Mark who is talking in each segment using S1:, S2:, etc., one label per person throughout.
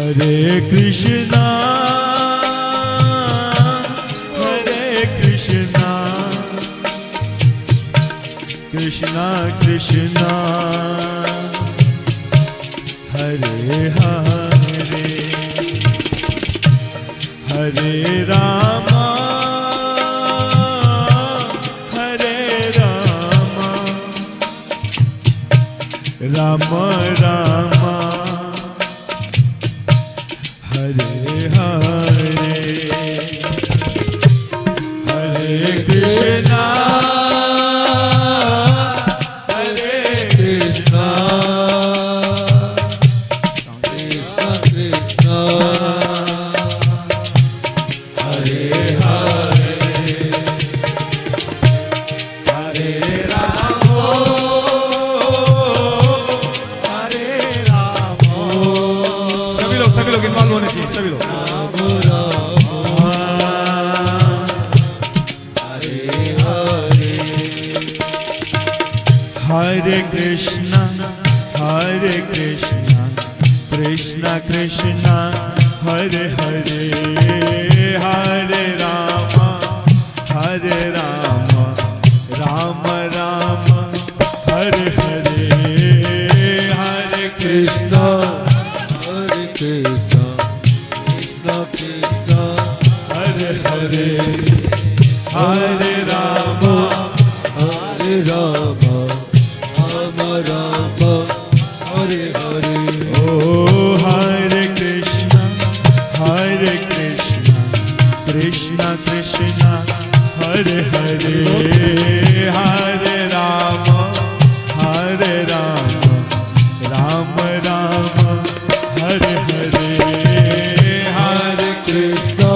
S1: हरे कृष्णा कृष्णा कृष्णा हरे हरे हरे रामा राम राम हरे हरे हरे कृष्णा हरे कृष्णा कृष्णा कृष्णा हरे हरे हरे राम राम राम हरे हरे हरे कृष्णा कृष्णा कृष्णा हरे हरे हरे राम राम हरे हरे ओ हरे कृष्णा कृष्णा कृष्णा हरे हरे हरे राम राम राम हरे हरे हरे कृष्णा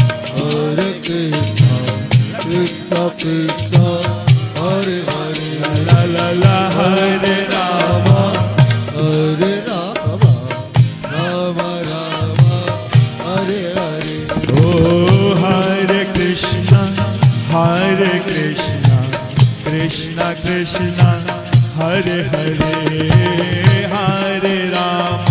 S1: कृष्णा कृष्णा हरे हरे ला ला ला हरे राम राम राम हरे हरे ओ हरे कृष्णा कृष्णा कृष्णा हरे हरे हरे राम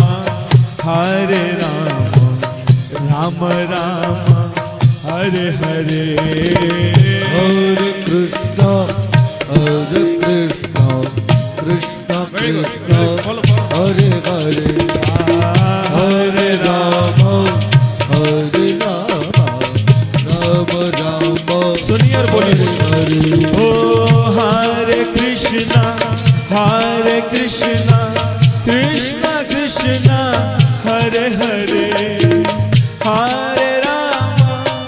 S1: राम राम हरे हरे हरे कृष्णा कृष्णा कृष्णा हरे हरे हरे राम राम राम सुनिए और बोलिए ओ हरे कृष्णा कृष्णा कृष्णा हरे हरे हरे राम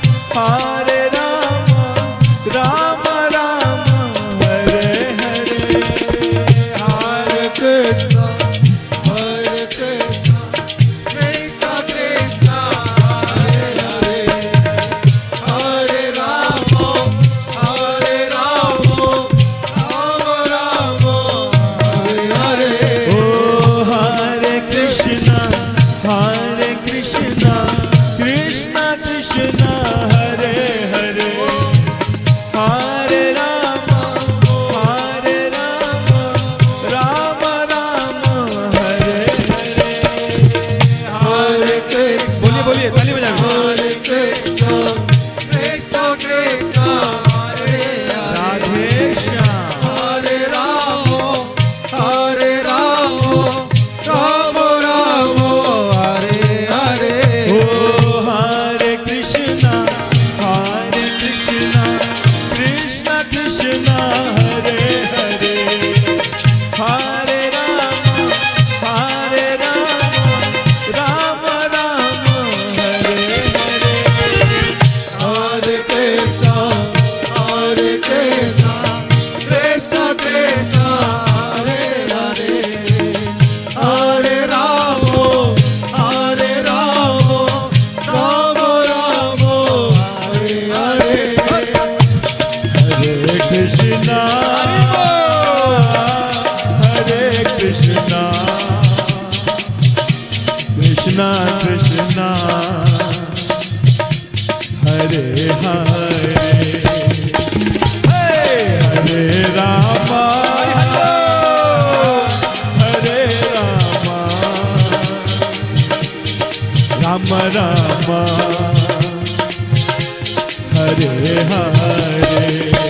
S1: राम राम हरे हरे हरे कृष्णा कृष्णा कृष्णा हरे हरे हरे राम राम हरे हरे ओ हरे कृष्णा कृष्णा कृष्णा हरे हरे हरे राम राम हरे हरे हरे कृष्णा बोलिए ताली बजाइए हरे कृष्णा कृष्णा हरे राधे श्याम हरे राम राम हरे हरे ओ हरे कृष्णा कृष्णा कृष्णा हरे हरे हरे राम राम हरे हरे हरे कृष्णा कृष्णा हरे हरे हरे राम राम हरे हरे हरे कृष्णा कृष्णा कृष्णा हरे हरे हरे राम राम राम हरे हरे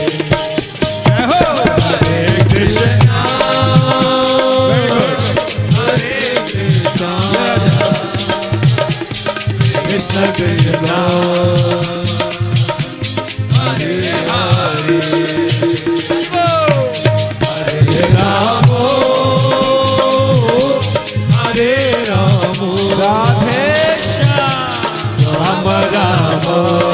S1: हरे कृष्णा कृष्ण कृष्णा हरे हरे हरे राम हरे राम राधे श्याम राम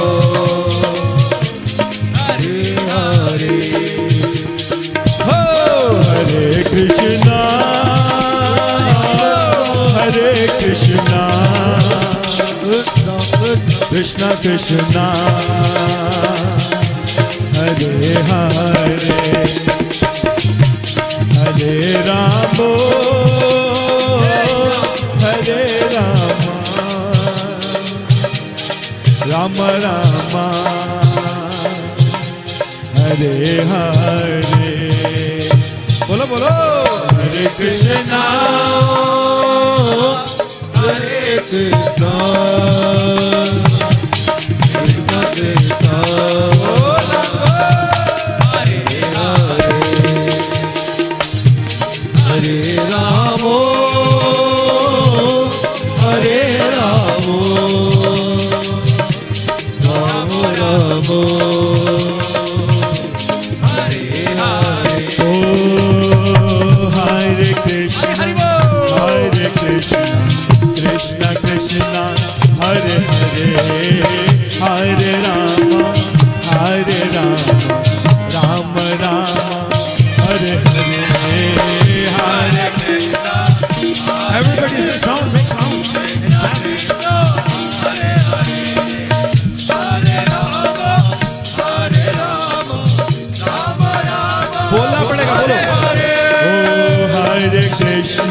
S1: हरे हरे हो हरे कृष्णा कृष्ण कृष्णा हरे हरे हरे राम राम राम हरे हरे बोलो बोलो हरे कृष्णा हरे कृष्णा कृष्ण कृष्णा हरे हरे हरे राम हरे राम राम राम हरे हरे ओ हरे Krishna Krishna Krishna Hare Hare Hare Ram Ram Ram Hare Hare Hare Krishna everybody is down make count Hare Hare Hare Ram Ram बोलना पड़ेगा बोलो ओ हरे कृष्ण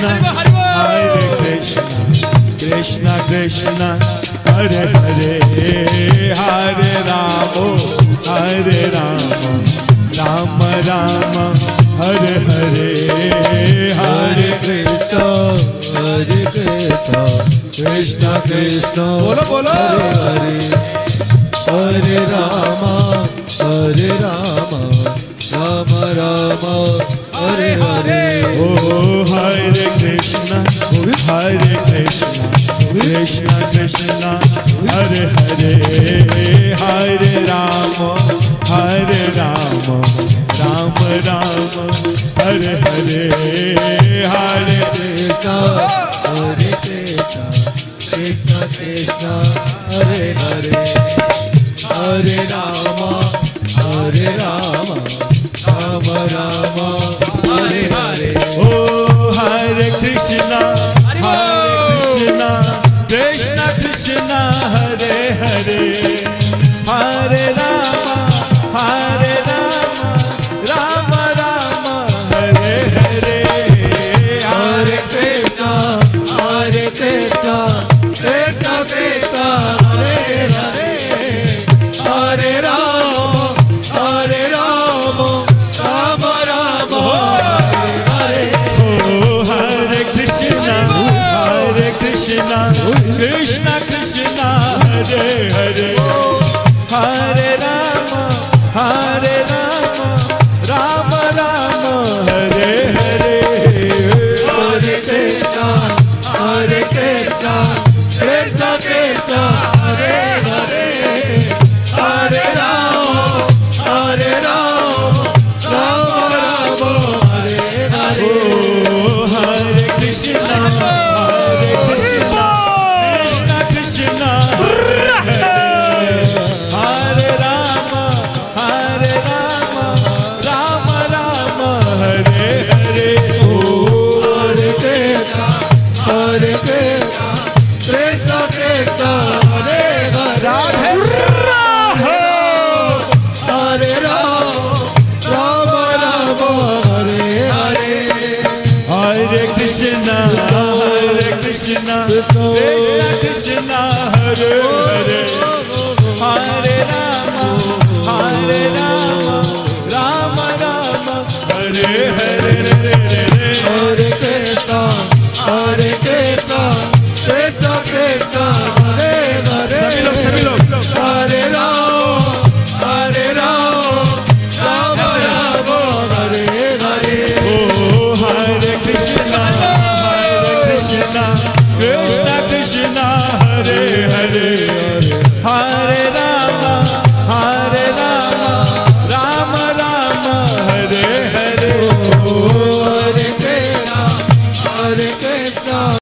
S1: कृष्ण कृष्ण हरे हरे हरे राम राम राम हरे हरे हरे कृष्ण कृष्ण कृष्ण बोलो बोलो हरे हरे राम राम राम हरे हरे ओ हरे कृष्ण कृष्ण कृष्ण हरे हरे हरे राम राम राम हरे हरे हरे कृष्ण कृष्ण कृष्ण हरे हरे हरे राम राम राम हरे हरे ओ हरे कृष्णा कृष्ण कृष्ण हरे हरे हरे राम राम राम हरे हरे हरे कृष्ण कृष्ण कृष्ण हरे हरे हरे राम राम राम हरे हरे ओ हरे कृष्ण कृष्ण कृष्ण हरे हरे हरे राम राम राम हरे हरे हरे कृष्ण कृष्ण कृष्ण हरे हरे हरे राम राम हरे हरे हरे कृष्ण कृष्ण हरे राम राम राम हरे हरे ओ हरे कृष्ण कृष्ण हरे हरे हरे राम हरे हरे हरे कृष्ण कृष्ण कृष्ण हरे हरे हरे राम राम राम हरे हरे हरे कृष्ण हरे